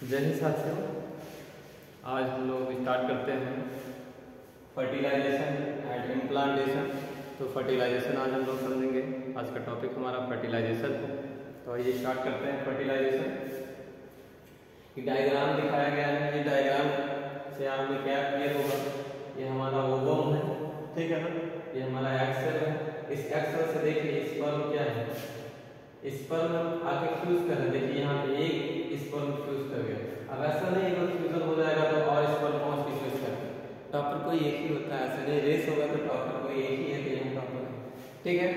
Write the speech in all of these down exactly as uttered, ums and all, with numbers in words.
जय हिंद साथियों, आज हम लोग स्टार्ट करते हैं फर्टिलाइजेशन एंड इम्प्लांटेशन। तो फर्टिलाइजेशन आज हम लोग समझेंगे। आज का टॉपिक हमारा फर्टिलाइजेशन है। तो आइए स्टार्ट करते हैं फर्टिलाइजेशन। ये डायग्राम दिखाया गया है। ये डायग्राम से आपने क्या क्लियर होगा, ये हमारा ओवम है, ठीक है ना। ये हमारा एक्सेल है। इस एक्सेल से देखिए स्पर्म क्या है, स्पर्म आगे फ्यूज कर रहे हैं। देखिए यहाँ पे एक स्पर्म फ्यूज कर गया। अब ऐसा नहीं अगर फ्यूजन हो जाएगा तो और स्पर्म पहुंच के फ्यूज कर, टॉपर कोई एक ही होता है। ऐसा नहीं रेस होगा तो टॉपर कोई एक ही है, तो यहाँ टॉपर है, ठीक है।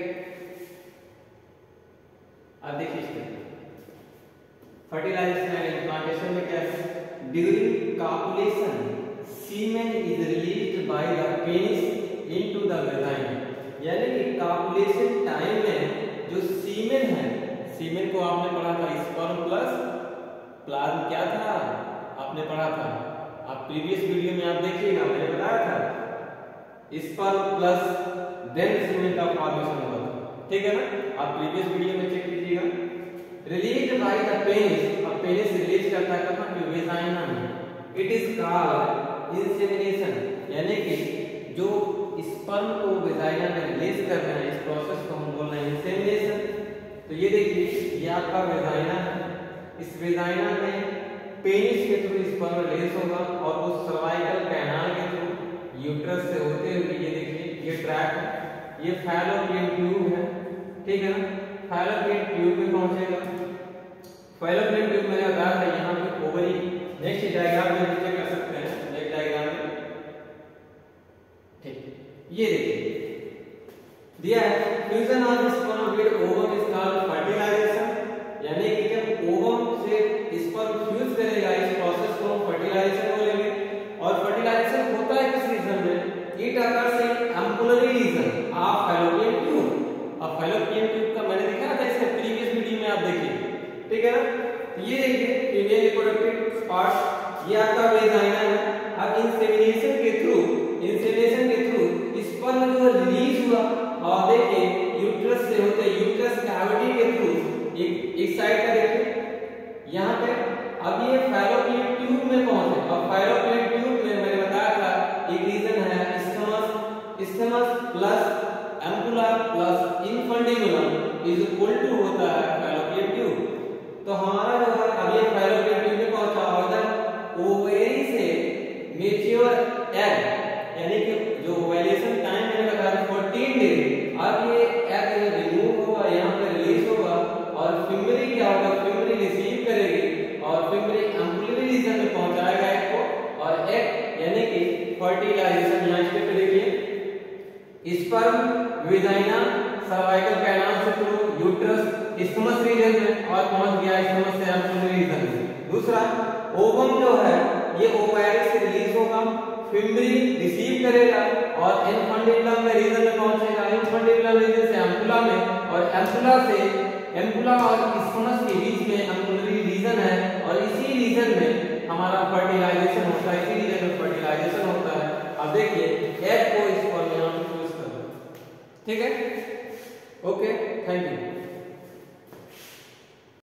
अब देखिए फर्टिलाइजेशन एंड इम्प्लांटेशन में क्या है, during copulation semen is released by the penis into the vagina. यानी कि कॉपुलेशन टाइम में जो सीमेन है, सीमेन को आपने पढ़ा था स्पर्म प्लस प्लाज्मा, क्या था आपने पढ़ा था, आप प्रीवियस वीडियो में आप देखिएगा, मैंने बताया था स्पर्म प्लस देन सीमेन का फॉर्मेशन हुआ था, ठीक है ना। आप प्रीवियस वीडियो में चेक कीजिएगा। रिलीज्ड बाय द पेनिस, अब पेनिस रिलीज करता है कहां पे, वेजाइना में। इट इज कॉल्ड इंसेमिनेशन, यानी कि जो स्पर्म को वेजाइना में रिलीज कर रहे हैं, इस प्रोसेस को हम बोल रहे हैं इंसेमिनेशन। तो ये देखिए, ये आपका वेजाइना है। इस वेजाइना में पेनिस के थ्रू स्पर्म रिलीज होगा और वो सर्वाइकल कैनाल के थ्रू यूट्रस से होते हुए, ये देखिए ये ट्रैक है, ये फैलोपियन ट्यूब है, ठीक है ना। फैलोपियन ट्यूब में पहुंचेगा। फैलोपियन ट्यूब मैंने बताया था यहाँ पे ओवरी। नेक्स्ट डायग्राम में नीचे कर सकते हैं, नेक्स्ट डायग्राम में, ठीक। ये देखिए दिया है fusion of sperm with ovum is called fertilisation. यानी कि जब ओवम से स्पर्म फ्यूज करेगा, इस प्रोसेस को हम फर्टिलाइजेशन बोलेंगे। और फर्टिलाइजेशन होता है किस रीजन में, it occurs in ampullary region of fallopian tube. अब फैलोपियन ट्यूब का मैंने दिखाया था इसके प्रीवियस वीडियो में, आप देखिए, ठीक है ना। ये देखिए फीमेल रिप्रोडक्टिव पार्ट, ये आपका वेजाइना है। अब इंसेमिनेशन के थ्रू, इंसेमिनेशन के थ्रू स्पर्म जो रिलीज हुआ और देखिए यूट्रस से होते, यूट्रस कैविटी के थ्रू एक एक साइड का देखिए यहाँ पे। अब ये फैलोपियन ट्यूब में पहुंचे। अब फैलोपियन ट्यूब में मैंने बताया था एक रीजन है isthmus, isthmus plus ampulla plus infundibulum is equal to होता है फैलोपियन ट्यूब। तो हमारा जो है अब ये फैलोपियन ट्यूब में पहुंचा और इधर ओवेरी से मैच्योर एग, यानी कि जो ओवेलेशन टाइम मैंने बताया चौदह डेज। अब ये एग रिमूव होगा, यहाँ पे रिलीज होगा और फिमरी क्या होगा, फिमरी रिसीव करेगी और फिमरी एम्पुलरी रीजन में पहुंचाएगा एग को। और एग यानी कि फर्टिलाइजेशन, यहाँ स्टेप पे देखिए, स्पर्म वेजाइना सर्वाइकल कैनाल से थ्रू यूट्रस स्टमस रीजन में और पहुंच गया स्टमस से एम्पुलरी रीजन में। दूसरा ओवम जो है ये ओवरी से रिलीज होगा, फिमरी रिसीव करेगा और इनफंडिबुलम रीजन में पहुंचेगा, इनफंडिबुलम रीजन से एम्पुला में, और एम्पुला से एम्पुला और स्टमस के बीच में एम्पुलरी रीजन है और इसी रीजन में हमारा फर्टिलाइजेशन होता है, इसी रीजन में फर्टिलाइजेशन होता है। अब देखिए एग को स्पर्म यहाँ पे फ्यूज कर दो, ठीक है। Okay, thank you.